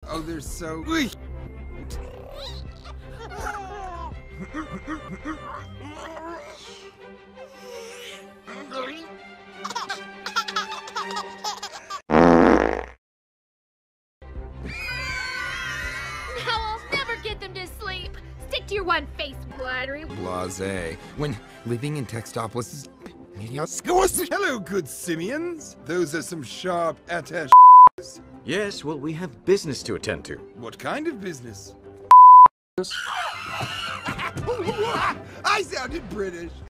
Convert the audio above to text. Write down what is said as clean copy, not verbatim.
Oh, they're so... I'll never get them to sleep. Stick to your one face, Blattery. Blasé. When living in Textopolis is... Hello, good simians. Those are some sharp attachés. Yes, well, we have business to attend to. What kind of business? I sounded British.